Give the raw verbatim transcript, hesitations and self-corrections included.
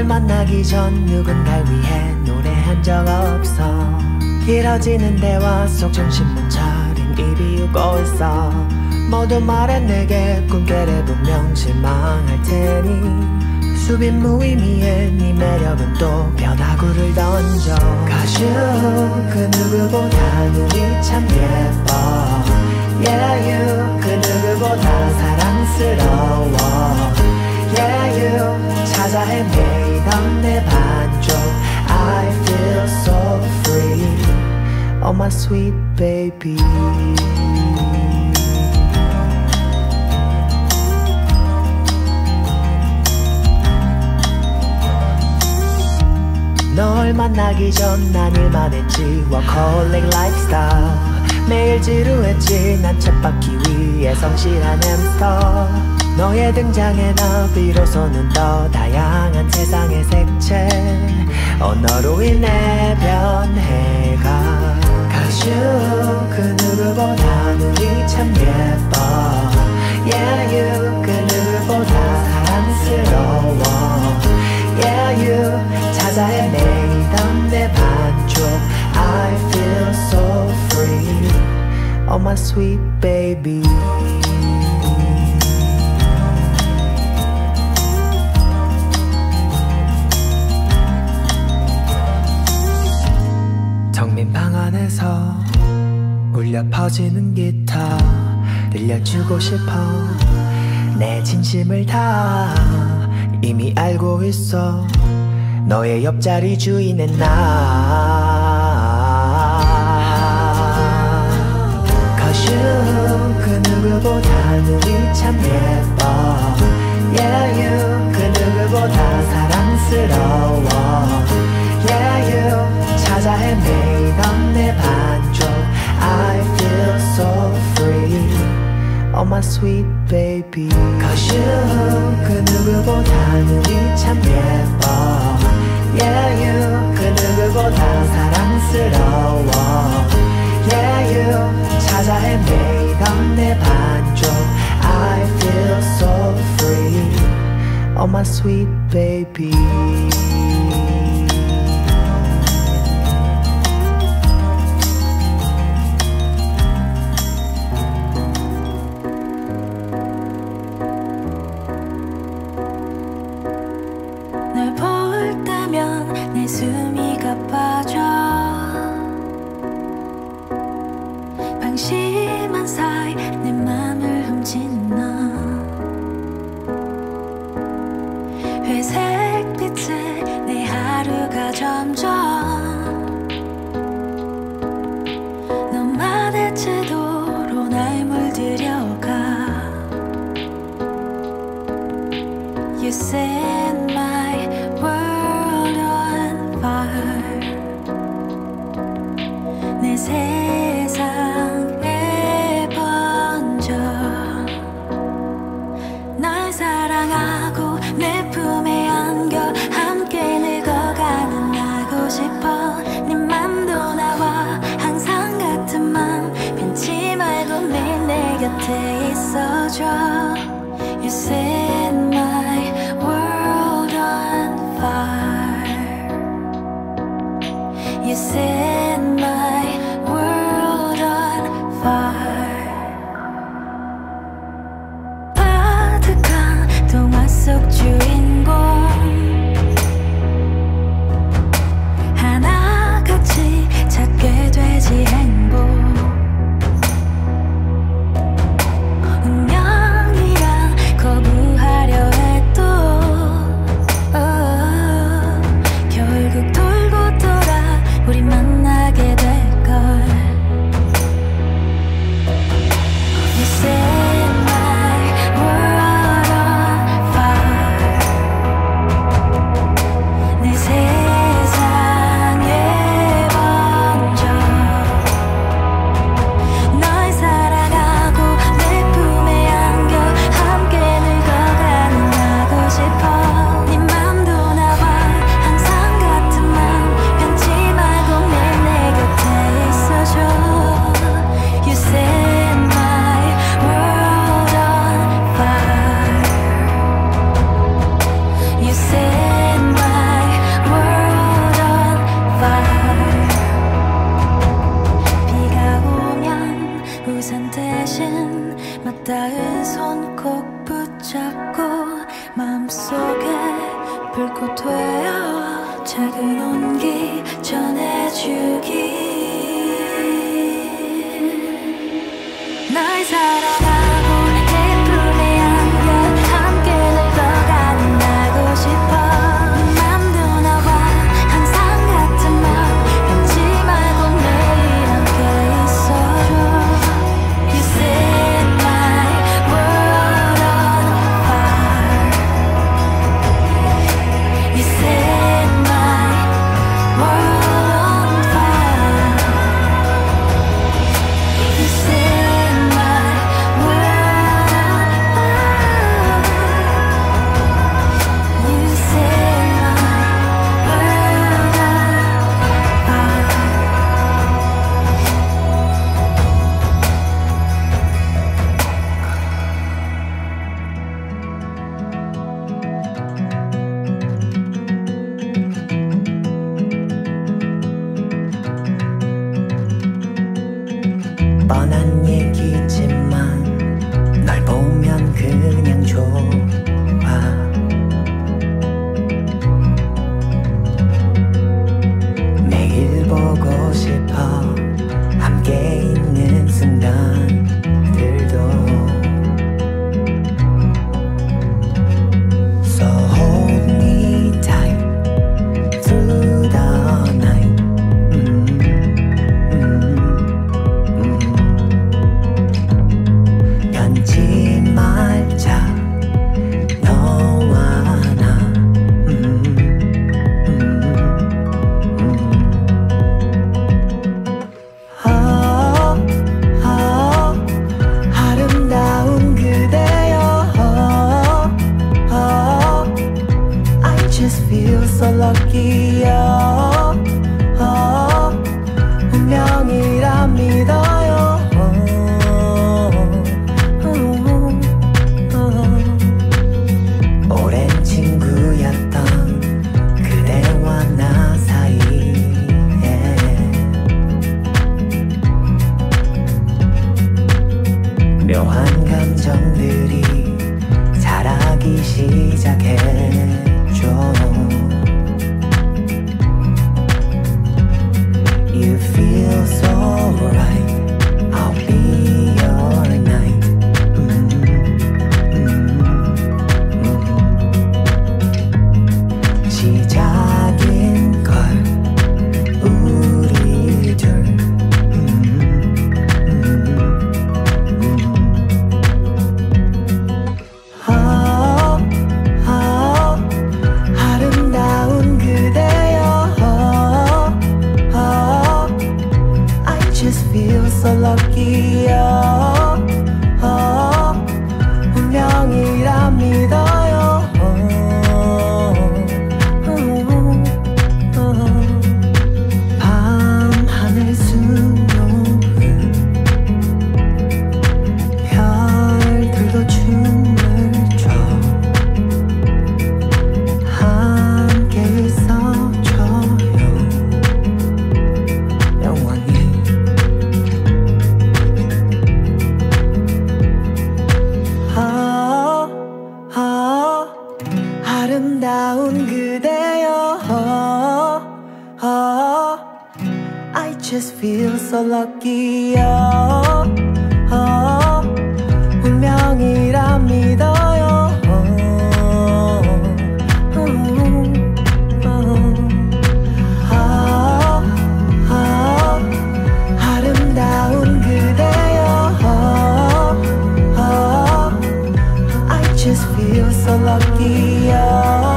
만나기 전 누군가를 위해 노래한 적 없어. 길어지는 대화 속 중심만 차린 입이 웃고 있어. 모두 말해 내게 꿈결에 분명 실망할 테니 수빈 무의미해 네 매력은 또 벼다구를 던져. Cause you 그 누구보다 눈이 참 예뻐. Yeah you 그 누구보다 사랑스러워. Yeah you 찾아 헤매이던 내 반쪽. I feel so free. Oh my sweet baby. 널 만나기 전 난 일만 했지. workaholic lifestyle. 매일 지루했지. 난 쳇바퀴 위에 성실한 햄스터. 너의 등장에 나 비로소는 더 다양한 세상의 색채. 언어로 인해 변해가. Cause you 그 누구보다 눈이 참 예뻐. Yeah you 그 누구보다 사랑스러워. Yeah you 찾아 헤매이던 내 반쪽. I feel so free. Oh my sweet baby. 텅빈 방 안에서 울려 퍼지는 기타 들려주고 싶어. 내 진심을 다 이미 알고 있어. 너의 옆자리 주인은 나. Cause you 그 누구보다 눈이 참 예뻐. Yeah you 그 누구보다 사랑스러워. Yeah you 찾아 헤매이던 내 반쪽. I feel so free. Oh my sweet baby. Cause you 그 누구보다 눈이 참 예뻐. Yeah you 그 누구보다 사랑스러워. Yeah you 찾아 헤매이던 내 반쪽. I feel so free. Oh my sweet baby. 내 숨이 가빠져. 방심한 사이 내 맘을 훔친 너. 회색 빛에 내 하루가 점점 너만의 태도로 날 물들여가. You set my world on fire. 내 세상에 번져. 널 사랑하고 내 품에 안겨 함께 늙어가는 나고 싶어. 네 맘도 나와 항상 같은 맘 변치 말고 매일 내 곁에 있어줘. You set my world on fire. You set my world on fire. 파득한 동화 속 주인공 하나같이 찾게 되지 행복. 운명이란 거부하려 해도 oh, 결국 돌고 돌아 우리 만나게 될걸. You set my world on fire. 내 손 꼭 붙잡고 마음속에 불꽃 되어 작은 온기 전해주기 널 사랑하고 예쁘게 안겨 함께 늙어가는 나고 싶어 맘도 나와 항상 같은 맘 변치 말고 매일 함께 있어줘 You set my world on fire You set my world on fire You set my world on fire You set my world on fire 뻔한 얘기지만 널 보면 그냥 좋아 매일 보고 싶어 함께 있는 순간들도 So hold me tight through the night 음, 음. 변치 말자 너와 나 음, 음, 음. 어, 어, 아름다운 그대여 어, 어, I just feel so lucky 어, 어, 운명이라 믿어요 오랜 친구였던 그대와 나 사이에 묘한 감정들이 자라기 시작했죠 You feel so right I'll be your night 음, 음, 음. 시작인 걸 우리 둘 음, 음, 음. 어, 어, 아름다운 그대여 어, 어, I just feel so lucky 어, 어, 운명이라 믿어요 어, 어, 어. 밤하늘 수놓은 별들도 춤을 춰 함께 있어줘요 영원히 아, 아, 아름다운 그대여 아, 아, I just feel so lucky 아, 아, 운명이라 믿어요 어, 음, 음. 아, 아, 아름다운 그대여 어, 어, I just feel so lucky 어,